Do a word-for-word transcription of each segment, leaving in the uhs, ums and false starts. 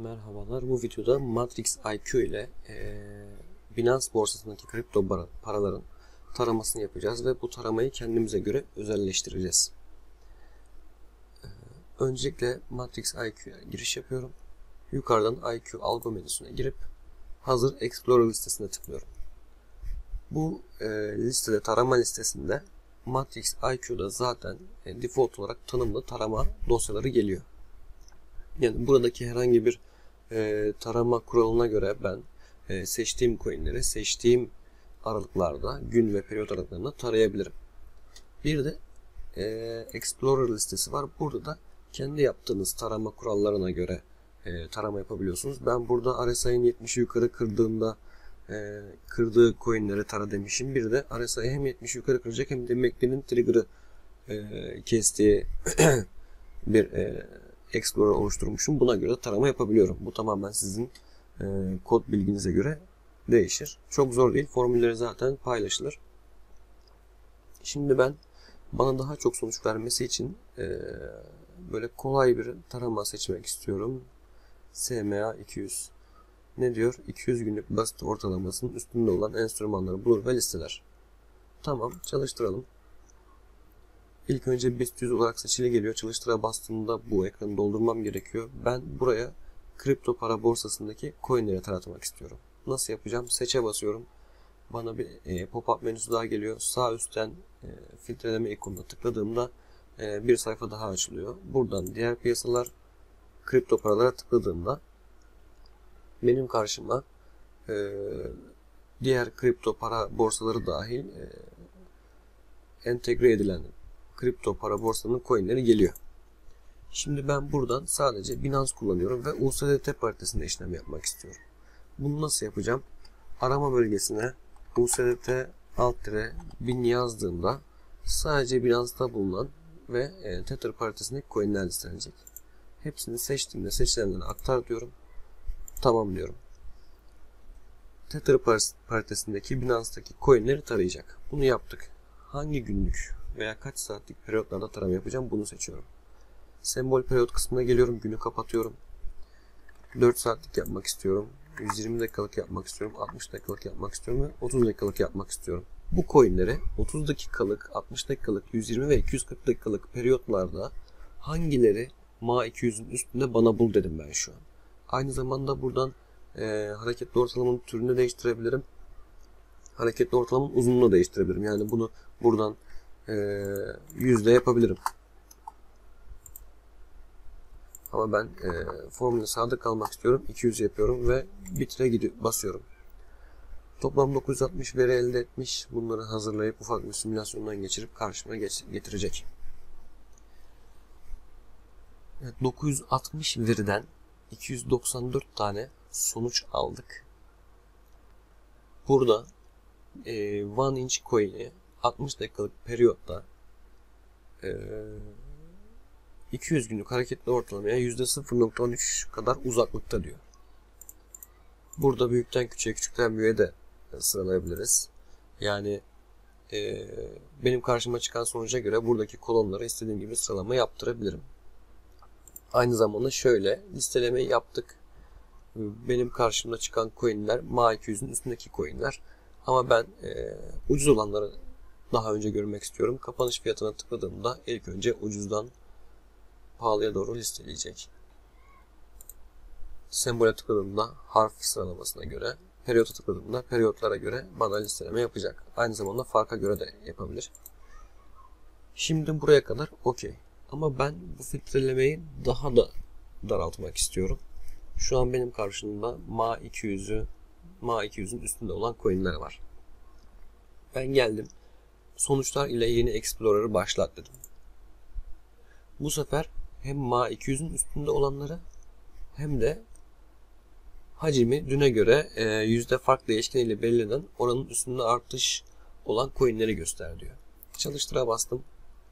Merhabalar. Bu videoda Matrix I Q ile e, Binance borsasındaki kripto paraların taramasını yapacağız ve bu taramayı kendimize göre özelleştireceğiz. E, öncelikle Matrix I Q'ya giriş yapıyorum. Yukarıdan I Q algo menüsüne girip hazır Explorer listesine tıklıyorum. Bu e, listede tarama listesinde Matrix I Q'da zaten e, default olarak tanımlı tarama dosyaları geliyor. Yani buradaki herhangi bir e, tarama kuralına göre ben e, seçtiğim coinleri seçtiğim aralıklarda, gün ve periyot aralıklarında tarayabilirim. Bir de e, Explorer listesi var. Burada da kendi yaptığınız tarama kurallarına göre e, tarama yapabiliyorsunuz. Ben burada R S I'nin yetmişi yukarı kırdığında e, kırdığı coinleri tara demişim. Bir de R S I hem yetmişi yukarı kıracak hem de M A C D'nin trigger'ı e, kestiği bir e, Explorer oluşturmuşum. Buna göre tarama yapabiliyorum. Bu tamamen sizin e, kod bilginize göre değişir. Çok zor değil. Formülleri zaten paylaşılır. Şimdi ben bana daha çok sonuç vermesi için e, böyle kolay bir tarama seçmek istiyorum. S M A iki yüz. Ne diyor? iki yüz günlük basit ortalamasının üstünde olan enstrümanları bulur ve listeler. Tamam. Çalıştıralım. İlk önce BIST yüz olarak seçili geliyor. Çalıştıra bastığımda bu ekranı doldurmam gerekiyor. Ben buraya kripto para borsasındaki coinleri taratmak istiyorum. Nasıl yapacağım? Seçe basıyorum. Bana bir e, pop-up menüsü daha geliyor. Sağ üstten e, filtreleme ikonuna tıkladığımda e, bir sayfa daha açılıyor. Buradan diğer piyasalar, kripto paralara tıkladığımda benim karşıma e, diğer kripto para borsaları dahil e, entegre edilen kripto para borsanın coinleri geliyor. Şimdi ben buradan sadece Binance kullanıyorum ve U S D T paritesinde işlem yapmak istiyorum. Bunu nasıl yapacağım? Arama bölgesine U S D T alt bin yazdığımda sadece Binance'da bulunan ve e, Tether paritesindeki coinler listelenecek. Hepsini seçtiğimde seçilenleri aktar diyorum. Tamam diyorum. Tether paritesindeki Binance'daki coinleri tarayacak. Bunu yaptık. Hangi günlük veya kaç saatlik periyotlarda tarama yapacağım bunu seçiyorum. Sembol periyot kısmına geliyorum. Günü kapatıyorum. dört saatlik yapmak istiyorum. yüz yirmi dakikalık yapmak istiyorum. altmış dakikalık yapmak istiyorum ve otuz dakikalık yapmak istiyorum. Bu coinleri otuz dakikalık, altmış dakikalık, yüz yirmi ve iki yüz kırk dakikalık periyotlarda hangileri M A iki yüzün üstünde bana bul dedim ben şu an. Aynı zamanda buradan e, hareketli ortalamanın türünü değiştirebilirim. Hareketli ortalamanın uzunluğunu değiştirebilirim. Yani bunu buradan e, yüzde yapabilirim. Ama ben e, formüle sadık kalmak istiyorum. iki yüz yapıyorum ve bitire gidiyor, basıyorum. Toplam dokuz yüz altmış veri elde etmiş. Bunları hazırlayıp ufak bir simülasyondan geçirip karşıma geç, getirecek. Evet, dokuz yüz altmış veriden iki yüz doksan dört tane sonuç aldık. Burada e, one inch coin'i altmış dakikalık periyotta e, iki yüz günlük hareketli ortalamaya yüzde sıfır nokta on üç kadar uzaklıkta diyor. Burada büyükten küçüğe, küçükten büyüğe de sıralayabiliriz. Yani e, benim karşıma çıkan sonuca göre buradaki kolonlara istediğim gibi sıralama yaptırabilirim. Aynı zamanda şöyle listelemeyi yaptık. Benim karşımda çıkan coinler M A iki yüzün üstündeki coinler. Ama ben e, ucuz olanları daha önce görmek istiyorum. Kapanış fiyatına tıkladığımda ilk önce ucuzdan pahalıya doğru listeleyecek. Sembole tıkladığımda harf sıralamasına göre, periyota tıkladığımda periyotlara göre bana listeleme yapacak. Aynı zamanda farka göre de yapabilir. Şimdi buraya kadar okey. Ama ben bu filtrelemeyi daha da daraltmak istiyorum. Şu an benim karşımda M A iki yüzü, M A iki yüzün üstünde olan coinler var. Ben geldim. Sonuçlar ile yeni Explorer'ı başlat dedim. Bu sefer hem M A iki yüzün üstünde olanları hem de hacmi düne göre e, yüzde fark değişkeniyle belirlenen oranın üstünde artış olan coinleri göster diyor. Çalıştıra bastım.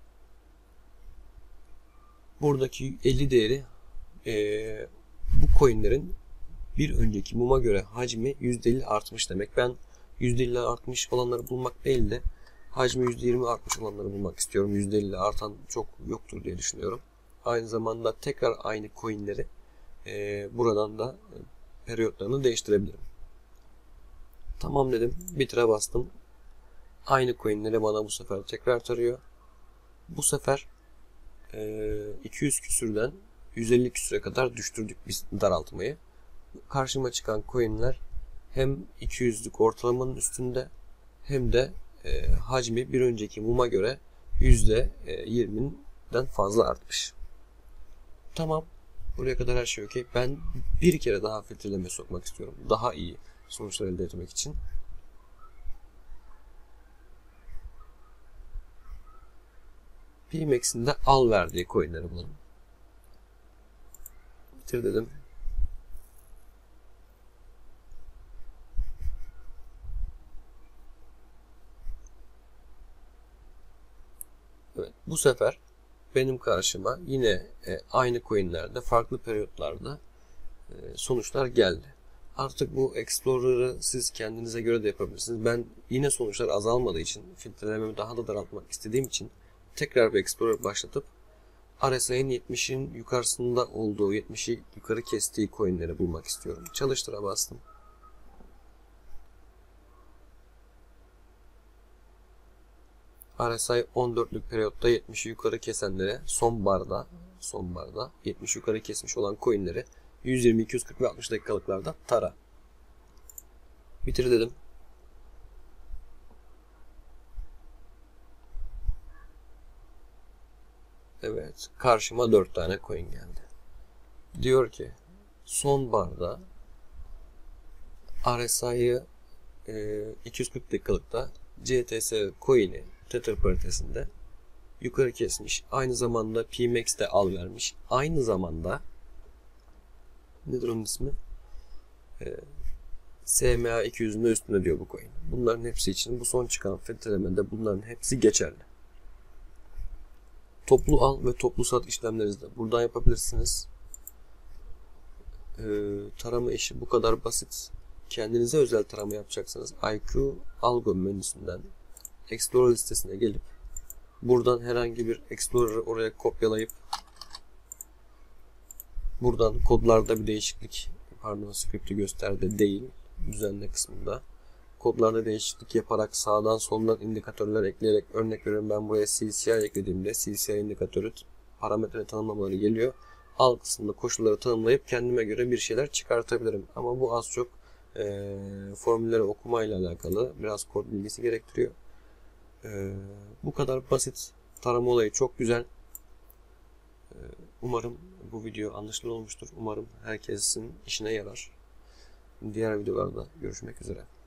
Buradaki elli değeri e, bu coinlerin bir önceki mum'a göre hacmi yüzde elli artmış demek. Ben yüzde elli artmış olanları bulmak değil de hacmi yüzde yirmi artmış olanları bulmak istiyorum. yüzde elli artan çok yoktur diye düşünüyorum. Aynı zamanda tekrar aynı coinleri e, buradan da periyotlarını değiştirebilirim. Tamam dedim. Bitire bastım. Aynı coinleri bana bu sefer tekrar tarıyor. Bu sefer e, iki yüz küsürden yüz elli küsüre kadar düşürdük biz daraltmayı. Karşıma çıkan coinler hem iki yüzlük ortalamanın üstünde hem de e, hacmi bir önceki muma göre yüzde yirmiden fazla artmış. Tamam. Buraya kadar her şey okey. Ben bir kere daha filtreleme sokmak istiyorum. Daha iyi sonuçlar elde etmek için. P M X'in de al verdiği coinleri bulalım. Bitir dedim. Evet, bu sefer benim karşıma yine e, aynı coinlerde farklı periyotlarda e, sonuçlar geldi. Artık bu Explorer'ı siz kendinize göre de yapabilirsiniz. Ben yine sonuçlar azalmadığı için, filtrelememi daha da daraltmak istediğim için tekrar bir Explorer başlatıp R S I'nin yetmişin yukarısında olduğu, yetmişi yukarı kestiği coinleri bulmak istiyorum. Çalıştıra bastım. R S I on dörtlük periyotta yetmişi yukarı kesenlere son barda, son barda yetmiş yukarı kesmiş olan coinleri yüz yirmi, iki yüz kırk ve altmış dakikalıklarda tara. Bitir dedim. Evet, karşıma dört tane coin geldi. Diyor ki son barda R S I'yi e, iki yüz kırk dakikalıkta C T S coin'i Tether paritesinde yukarı kesmiş. Aynı zamanda P M X de al vermiş. Aynı zamanda nedir onun ismi? E, S M A iki yüzün üstünde diyor bu coin. Bunların hepsi için bu son çıkan filtrelemede bunların hepsi geçerli. Toplu al ve toplu sat işlemlerinizi de buradan yapabilirsiniz. Ee, tarama işi bu kadar basit. Kendinize özel tarama yapacaksanız I Q Algo menüsünden Explorer listesine gelip buradan herhangi bir Explorer'ı oraya kopyalayıp buradan kodlarda bir değişiklik, pardon script'i gösterdi değil, düzenle kısmında kodlarda değişiklik yaparak sağdan soldan indikatörler ekleyerek, örnek veriyorum ben buraya C C I eklediğimde C C I indikatörü parametre tanımlamaları geliyor. Alt kısmında koşulları tanımlayıp kendime göre bir şeyler çıkartabilirim. Ama bu az çok e, formülleri okumayla alakalı biraz kod bilgisi gerektiriyor. E, bu kadar basit. Tarama olayı çok güzel. E, umarım bu video anlaşılır olmuştur. Umarım herkesin işine yarar. Diğer videolarda görüşmek üzere.